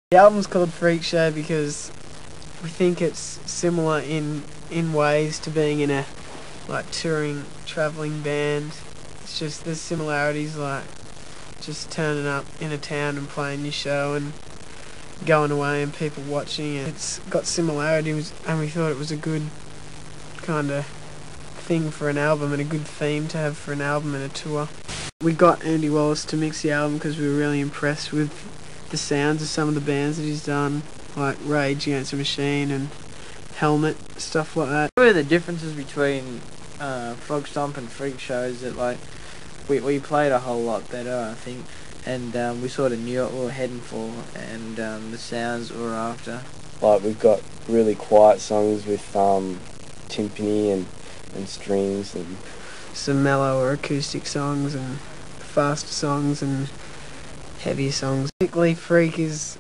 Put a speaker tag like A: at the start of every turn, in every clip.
A: The album's called Freak Show because we think it's similar in ways to being in a touring, travelling band. It's just there's similarities like just turning up in a town and playing your show and going away and people watching it. It's got similarities and we thought it was a good kind of thing for an album and a good theme to have for an album and a tour. We got Andy Wallace to mix the album because we were really impressed with the sounds of some of the bands that he's done, like Rage Against the Machine and Helmet, stuff like that.
B: What are the differences between Frog Stomp and Freak Shows? That we played a whole lot better, I think, and we sort of knew what we were heading for, and the sounds we were after.
C: Like we've got really quiet songs with timpani and strings, and
A: some mellower acoustic songs and faster songs and heavier songs. Basically, Freak is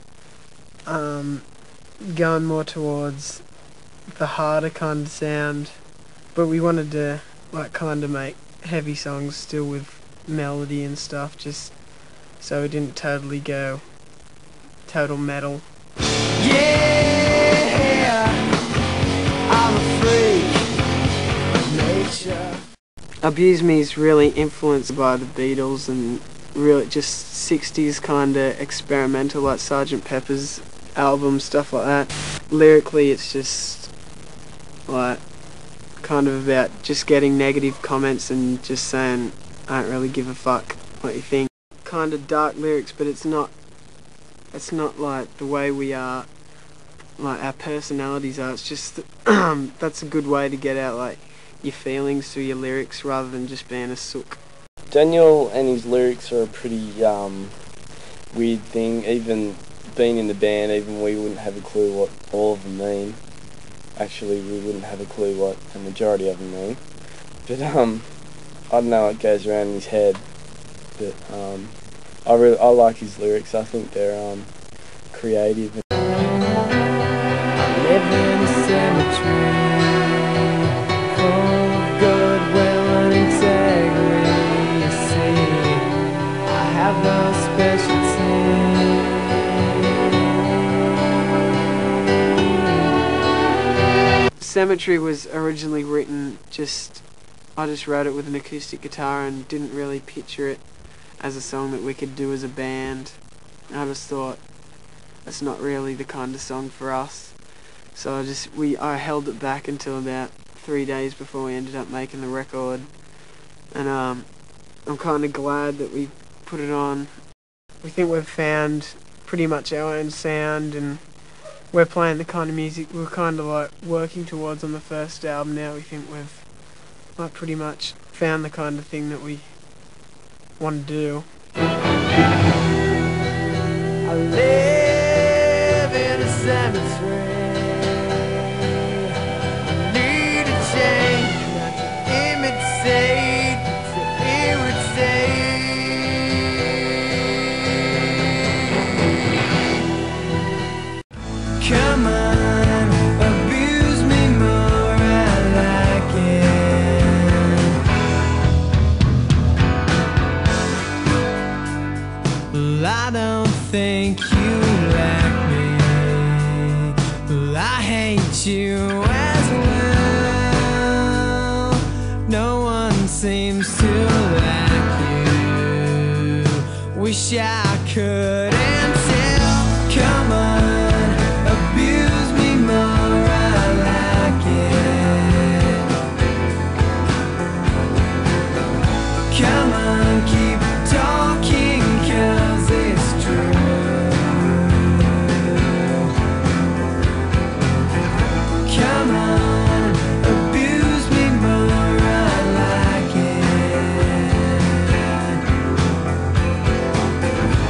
A: going more towards the harder kind of sound, but we wanted to kind of make heavy songs still with melody and stuff, just so it didn't totally go total metal.
D: Yeah, I'm a freak of nature.
A: Abuse Me is really influenced by the Beatles and really just 60s kind of experimental, like Sgt. Pepper's album, stuff like that. Lyrically it's just kind of about just getting negative comments and just saying I don't really give a fuck what you think. Kind of dark lyrics, but it's not like the way we are, like our personalities are. It's just that's a good way to get out your feelings through your lyrics rather than just being a sook.
C: Daniel and his lyrics are a pretty weird thing. Even being in the band, even we wouldn't have a clue what all of them mean. Actually, we wouldn't have a clue what the majority of them mean. But I don't know what goes around in his head. But I like his lyrics. I think they're creative.
D: I live in a cemetery full of goodwill and integrity. You see, I have no specialty.
A: Cemetery was originally written I just wrote it with an acoustic guitar and didn't really picture it as a song that we could do as a band. I just thought that's not really the kind of song for us. So I held it back until about 3 days before we ended up making the record. And I'm kind of glad that we put it on. We think we've found pretty much our own sound and we're playing the kind of music we were kind of working towards on the first album. Now we think we've pretty much found the kind of thing that we want to do.
D: I live in a cemetery. I need a change, not to imitate, to irritate. Come on, abuse me more, I like it. Well, I don't think you like me. Well, I hate you as well. No one seems to like you. Wish I couldn't tell. Come on, abuse me more, I like it. Come on, keep talking, 'cause it's true. Come on, abuse me more, I like it.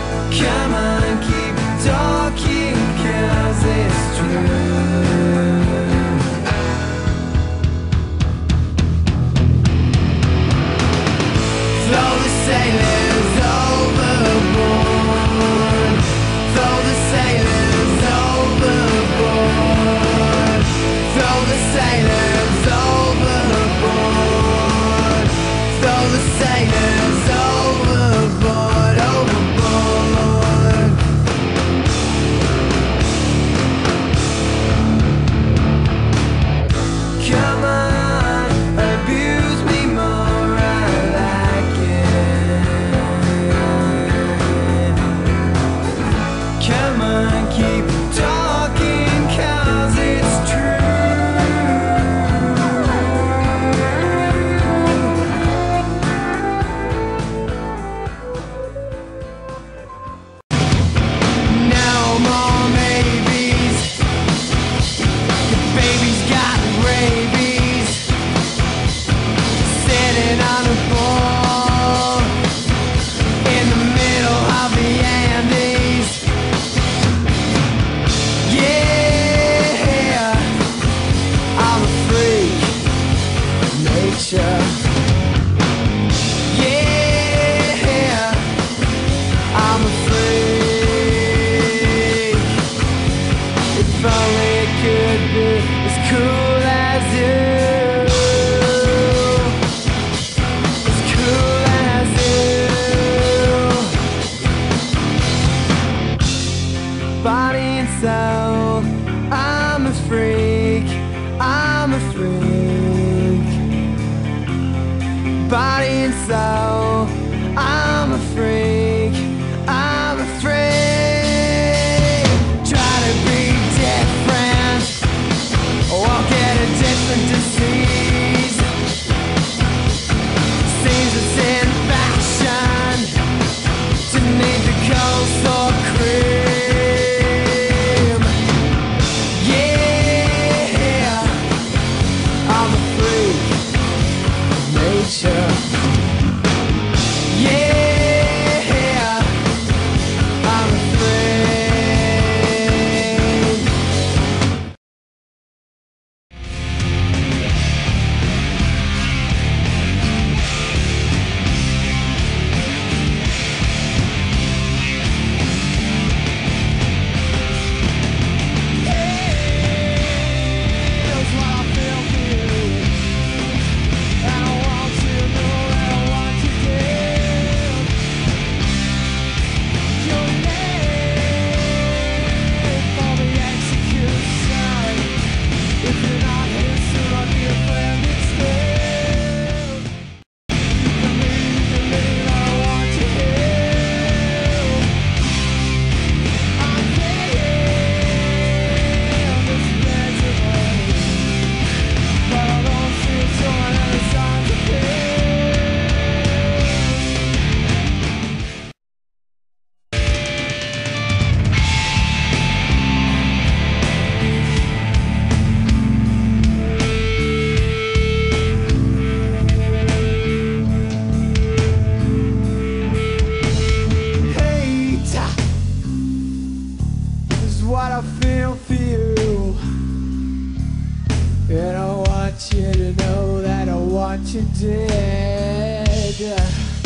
D: cool as you. As cool as you. Body and soul, I'm a freak. I'm a freak. Body and soul, I'm a freak. I'm a freak. Try to be different, won't get a different disease. Seems it's in fashion to need the coleslaw cream. Yeah, I'm a freak of nature. Yeah, I'm a freak. That's what I feel for you. I don't want you to know that I want you dead. Your name for the execution. If you're not here soon, I'll be a friend instead. You can leave, I don't want you here. I'm getting this miserable, but I don't see showing any signs of peace. Hate is what I feel for you, and I want you to know that I want you dead.